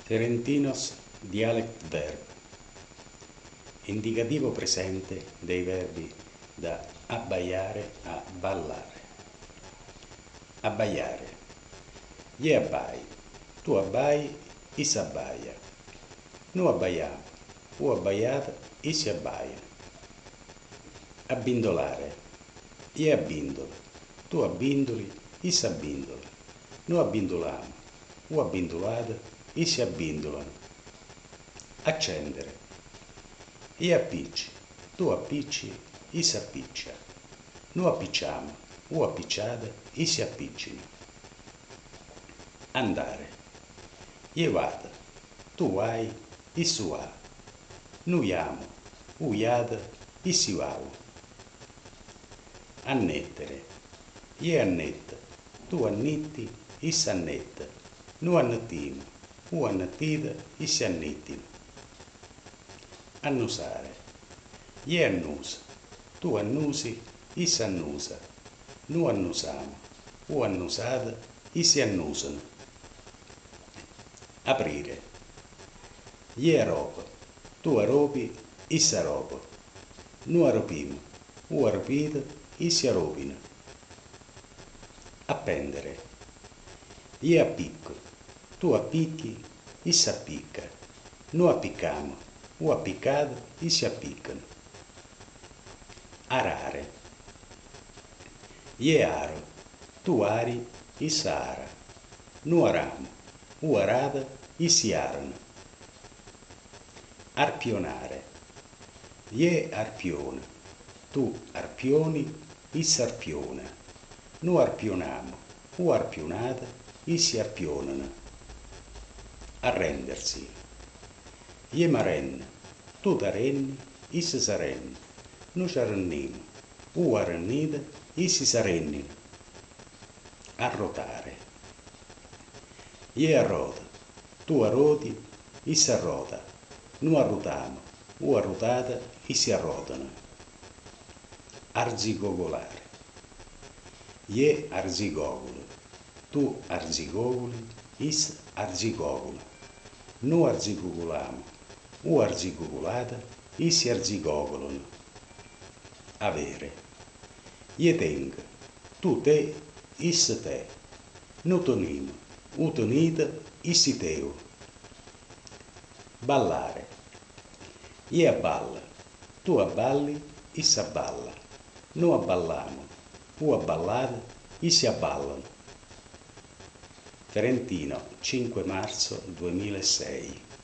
Ferentinos Dialect Verb. Indicativo presente dei verbi da abbaiare a ballare. Abbaiare. Ie abbai. Tu abbai, i s'abbaia. Nu abbaiamo. U abbaiata, i si abbaia. Abbindolare. Ie abbindolo. Tu abbindoli, i s'abbindola. Nu abbindolamo. U abbindolata, i si abbindolano. Accendere. Ie appicci. Tu appicci, i s'appiccia. Nu appicciamo. U appicciata, i si appiccino. Andare. Ie vada. Tu vai, i su va. Nu iamo. U iada, i si vau. Annettere. Ie annetta. Tu annitti, i s'annetta. Nu annettino. U annettita, i si annittino. Annusare. Ie annusa. Tu annusi, i s'annusa. Nu annusamo. U annusata, i si annusano. Aprire. Ie aropa. Tu aropi, i s'aropa. Nu aropimo. U aropita, i si aropina. Appendere. Ie appicco. Tu appicchi, i s'appicca. Nu appiccamo. U appiccata, i si appiccano. Arare. Ie aro. Tu ari, i s'ara. Nu aramo. U arata, i si arano. Arpionare. Ie arpiona. Tu arpioni, i s'arpiona. Nu arpionamo. U arpionata, i si arpionano. Arrendersi. Ie marenna. Tu t'arrenni, i si s'arrenna. Nu c'arrennimo. U arrennita, i si s'arrennino. Arrotare. Ie arrota. Tu arroti, i s'arrota. Nu arrotamo. U arrotata, i si arrotano. Arzigogolare. Ie arzigogolo. Tu arzigogoli, is arzigogolo. Nu arzigogolamo. U arzigogolata, i si arzigogolano. Avere. Ie tenga. Tu te, is te. Nu tonimo. U tonita, i si teu. Ballare. Ie abballa. Tu abballi, i s'abballa. Nu abballamo. U abballata, i si abballano. Ferentino, 5 marzo 2006.